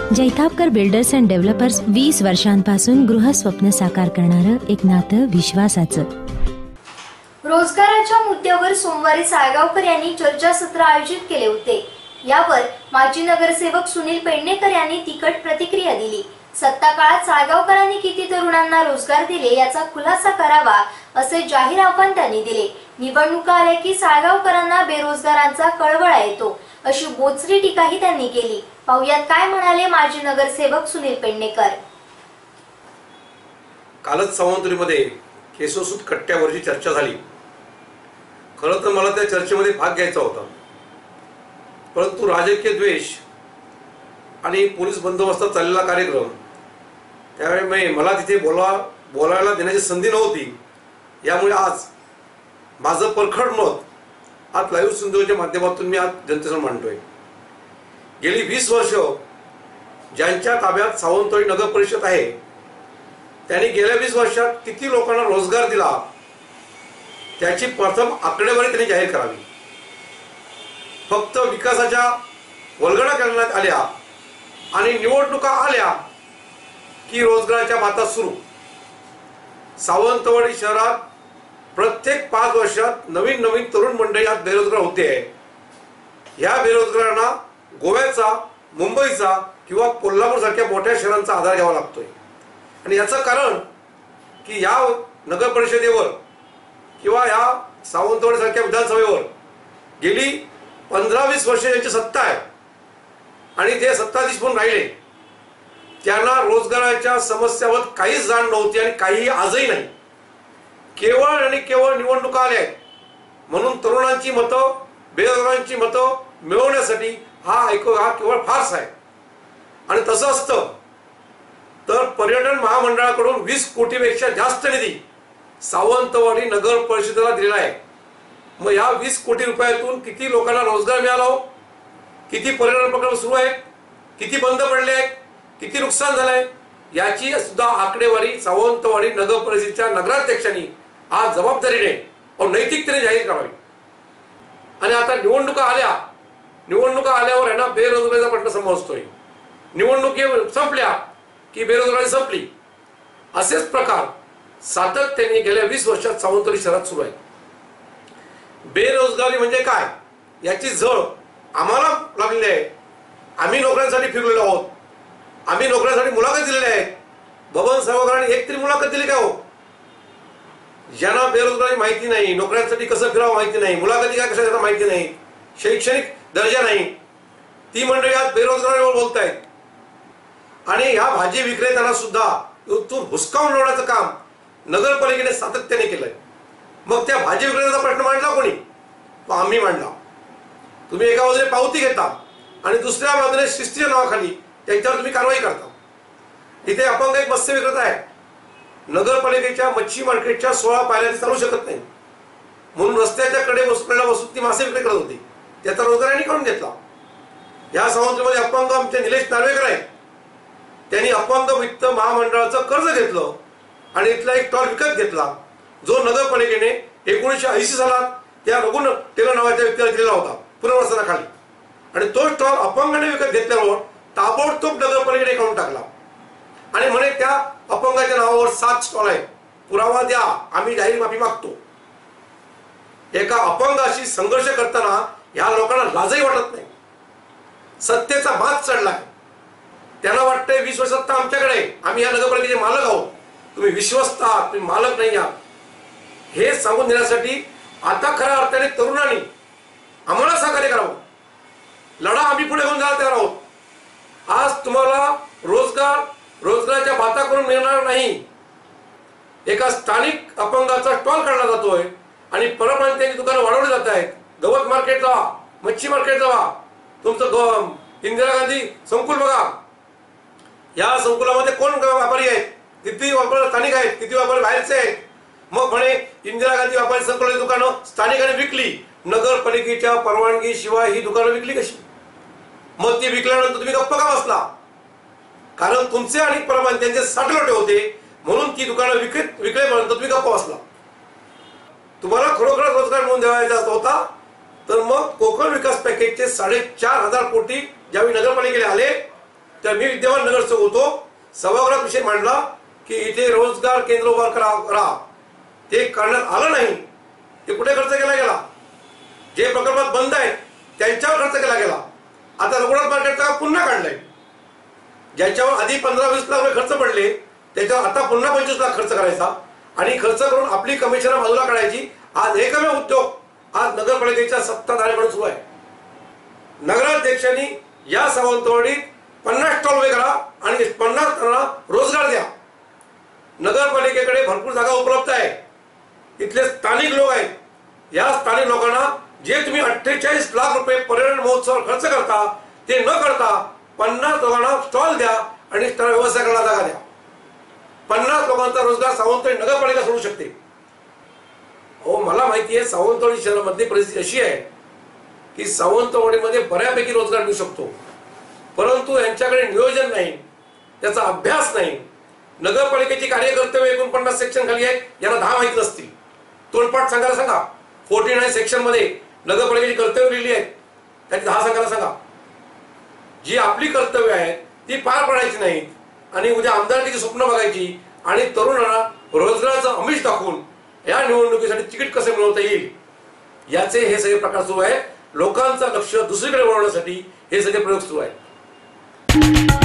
Jaitapkar builders and developers 20 वर्षांपासून गृहस्वप्न साकार करणारं एक नातं विश्वासाचं। रोजगाराच्या मुद्द्यावर सोमवारी साळगावकर यांनी चर्चासत्र आयोजित केले होते। यावर माजी नगरसेवक सुनील पेडणेकर यांनी तिखट प्रतिक्रिया दिली। सत्ता काळात साळगावकरांनी किती तरुणांना रोजगार दिले याचा खुलासा करावा असे जाहीर आव्हान त्यांनी दिले। निवडणुका आल्या की साळगावकरांना बेरोजगारांचा कळवळा येतो अशी बोचरी टीकाही त्यांनी केली। पाहुयात काय म्हणाले माजी नगरसेवक सुनील पेडणेकर। कालच सावंतवाडीमध्ये केशवसूत कट्ट्यावरची चर्चा झाली। खरं तर मला त्या चर्चेमध्ये भाग घ्यायचा होता, परंतु राजकीय द्वेष आणि पोलीस बंदोबस्तात चाललेला कार्यक्रम, त्यामुळे मला तिथे बोलायला देण्याची संधी नव्हती। यामुळे आज माझं परखड मत आज लाईव्ह सिंधूच्या माध्यमातून मी आज जनतेसमोर मांडतोय। गेली 20 वर्ष ज्यांच्या ताब्यात सावंतवाडी नगर परिषद आहे त्यांनी गेल्या 20 वर्षात किती लोकांना रोजगार दिला त्याची प्रथम आकडेवारी त्यांनी जाहीर करावी। फक्त विकासाच्या वल्गना करण्यात आल्या आणि निवडणुका आल्या की रोजगाराच्या बाता सुरू। सावंतवाडी शहरात प्रत्येक 5 वर्षात नवीन तरुण मंडळी आज बेरोजगार होते। या बेरोजगारांना गोव्याचा, मुंबईचा किंवा कोल्हापूर सारख्या मोठ्या शहरांचा आधार घ्यावा लागतोय। आणि याचं कारण की या नगर परिषदेवर किंवा या सावंतवाडी सारख्या विधानसभेवर गेली 15-20 वर्षे यांची सत्ता आहे आणि ते सत्ताधीश म्हणून राहिले। त्यांना रोजगाराच्या समस्यावर काहीच जाण नव्हती आणि काही आजही नाही। केवळ आणि केवळ निवडणुका आल्या म्हणून तरुणांची मतं, बेरोजगारांची मतं मिळवण्यासाठी हा केवळ फार्स आहे। आणि तसं असतं तर पर्यटन महामंडळाकडून 20 कोटीपेक्षा जास्त निधी सावंतवाडी नगर परिषदेला दिलेला आहे। मग या 20 कोटी रुपयातून किती लोकांना रोजगार मिळाला हो? किती पर्यटन प्रकल्प सुरू आहेत, किती बंद पडले आहेत, किती नुकसान झालंय याची सुद्धा आकडेवारी सावंतवाडी नगर परिषदेच्या नगराध्यक्षांनी आज जबाबदारीने और नैतिकतेने जाहीर करावी। आणि आता निवडणुका आल्यावर यांना बेरोजगारीचा प्रश्न समजतोय। निवडणुकी संपल्या की बेरोजगारी संपली असेच प्रकार सातत्याने गेल्या 20 वर्षात सावंतवाडी शहरात सुरू आहे। बेरोजगारी म्हणजे काय याची झळ आम्हाला लागलेली आहे। आम्ही नोकऱ्यांसाठी फिरलेलो आहोत, आम्ही नोकऱ्यांसाठी मुलाखत दिलेल्या आहेत। बबन सावकारांनी एक तरी मुलाखत दिली का हो? ज्यांना बेरोजगारी माहिती नाही, नोकऱ्यांसाठी कसं फिरावं माहिती नाही, मुलाखती काय कशा माहिती नाही, शैक्षणिक दर्जा नाही, ती मंडळी आज बेरोजगारीवर बोलतायत। आणि ह्या भाजी विक्रेत्यांना सुद्धा इथून हुसकावून लावण्याचं काम नगरपालिकेने सातत्याने केलंय। मग त्या भाजी विक्रेत्याचा प्रश्न मांडला कोणी? तो आम्ही मांडला। तुम्ही एका बाजूने पावती घेता आणि दुसऱ्या बाजूने शिस्तीच्या नावाखाली त्यांच्यावर तुम्ही कारवाई करता। इथे अपंग एक मत्स्य विक्रेता आहे, नगरपालिकेच्या मच्छी मार्केटच्या 16 पायऱ्या चालू शकत नाही म्हणून रस्त्याच्या कडे बसून ती मासे विक्री करत होती। त्याचा रोजगार यांनी काढून घेतला। या सावंतवाडीमध्ये अपंग आमचे निलेश नार्वेकर आहेत, त्यांनी अपंग वित्त महामंडळाचं कर्ज घेतलं आणि इथला एक स्टॉल विकत घेतला जो नगरपालिकेने 1980 सालात त्या रघुन टेलर नावाच्या व्यक्तीला दिलेला होता पुनर्वसनाखाली। आणि तो स्टॉल अपंगाने विकत घेतल्यावर ताबडतोब नगरपालिकेने काढून टाकला आणि म्हणे त्या अपंगाच्या नावावर 7 स्टॉल आहेत, पुरावा द्या, आम्ही जाहीर माफी मागतो। एका अपंगाशी संघर्ष करताना या लोकांना लाजही वाटत नाही। सत्तेचा बाज चढलाय, त्यांना वाटतंय 20 वर्ष सत्ता आमच्याकडे, आम्ही या नगरपालिकेचे मालक आहोत, तुम्ही विश्वस्त आहात, तुम्ही मालक नाही आहात हे सांगून देण्यासाठी आता खऱ्या अर्थाने तरुणांनी आम्हाला सहकार्य करावं। लढा आम्ही पुढे घेऊन जायला तयार आहोत। आज तुम्हाला रोजगाराच्या बाता करून मिळणार नाही। एका स्थानिक अपंगाचा स्टॉल काढला जातोय आणि परप्रांतीयांची दुकानं वाढवली जात आहेत। गवत मार्केट जावा, मच्छी मार्केट जावा, तुमचं इंदिरा गांधी संकुल बघा, या संकुलामध्ये कोण व्यापारी आहेत, किती व्यापारी स्थानिक आहेत, किती व्यापारी बाहेरचे आहेत। मग म्हणे इंदिरा गांधी व्यापारी संकुलाची दुकानं स्थानिकांनी विकली, नगरपालिकेच्या परवानगी शिवाय ही दुकानं विकली कशी? मग ती विकल्यानंतर तुम्ही गप्प का बसला? कारण तुमचे आणि परप्रांतीयांचे साठलोटे होते म्हणून ती दुकानं विकल्यानंतर तुम्ही गप्प बसला। तुम्हाला खरोखर रोजगार मिळवून द्यायचा होता तर मग कोकण विकास पॅकेजचे 4,500 कोटी ज्यावेळी नगरपालिकेला आले तर मी विद्यमान नगरसेवक होतो, सभागृहात विषय मांडला की इथे रोजगार केंद्र उभा करा. ते करण्यात आलं नाही. ते कुठे खर्च केला गेला? जे प्रकल्पात बंद आहेत त्यांच्यावर खर्च केला गेला. आता रघुनाथ मार्केटचा पुन्हा काढलाय, ज्याच्यावर आधी 15-20 लाख रुपये खर्च पडले त्याच्यावर आता पुन्हा 25 लाख खर्च करायचा आणि खर्च करून आपली कमिशन बाजूला काढायची. आज एकमेव उद्योग आज नगरपालिकेच्या सत्ताधाऱ्यांकडून सुरू आहे. नगराध्यक्षांनी या सावंतवाडीत 50 स्टॉल उभे करा आणि 50 जणांना रोजगार द्या. नगरपालिकेकडे भरपूर जागा उपलब्ध आहे. इथले स्थानिक लोक आहेत. या स्थानिक लोकांना जे तुम्ही 48 लाख रुपये पर्यटन महोत्सवावर खर्च करता ते न करता 50 लोकांना स्टॉल द्या आणि त्याला व्यवसाय करायला जागा द्या. 50 लोकांचा रोजगार सावंतवाडी नगरपालिका सोडू शकते. हो, मला माहिती आहे सावंतवाडी शहरामध्ये परिस्थिती अशी आहे की सावंतवाडीमध्ये बऱ्यापैकी रोजगार मिळू शकतो, परंतु यांच्याकडे नियोजन नाही, त्याचा अभ्यास नाही. नगरपालिकेची कार्यकर्तव्य 49 सेक्शन खाली आहेत, यांना 10 माहिती नसतील. तोंडपाठ सांगायला सांगा. 49 सेक्शन मध्ये नगरपालिकेची कर्तव्य लिहिली आहेत, त्याची 10 सांगायला सांगा. जी आपली कर्तव्य आहेत ती पार पाडायची नाहीत आणि उद्या आमदारकीची स्वप्न बघायची आणि तरुणांना रोजगाराचं आमिष दाखवून या निवडणुकीसाठी तिकीट कसे मिळवता येईल याचे हे सगळे प्रकार सुरू आहे. लोकांचं लक्ष दुसरीकडे वळवण्यासाठी हे सगळे प्रयोग सुरू आहेत.